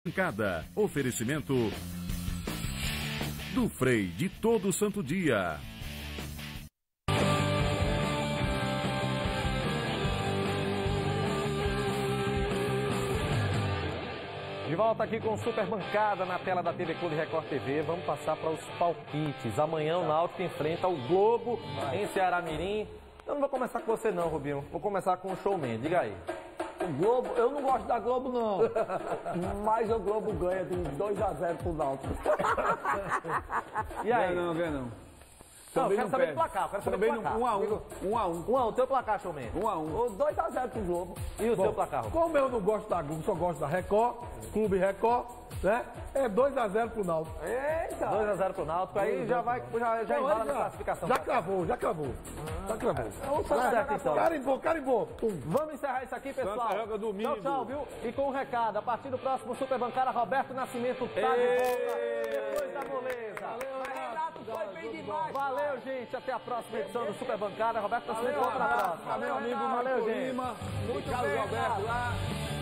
Bancada. Oferecimento do Frei de todo santo dia. De volta aqui com Super Bancada na tela da TV Clube Record TV. Vamos passar para os palpites. Amanhã o Náutico enfrenta o Globo em Ceará Mirim. Eu não vou começar com você não, Rubinho. Vou começar com o Showman. Diga aí. O Globo, eu não gosto da Globo não, mas o Globo ganha de 2-0 pro Náutico. E aí? Não. Não, eu quero saber do placar, quero saber do placar. 1-1. O teu placar, Showman. 1-1. 2-0 pro Globo. E o seu placar, Rubinho? Como eu não gosto da Globo, só gosto da Record, Clube Record, né? É 2-0 pro Náutico. Eita! 2-0 pro Náutico, aí já embala na classificação. Já cravou. Já cravou. Certo, então. Carimbou. Vamos encerrar isso aqui, pessoal. Santa joga domingo. Tchau, viu? E com um recado, a partir do próximo Super Bancada, Roberto Nascimento tá de volta depois da moleza. Foi bem demais. Valeu, gente. Até a próxima edição do Super Bancada. Roberto Nascimento volta na próxima. Meu amigo, valeu, gente. Carlos Alberto lá.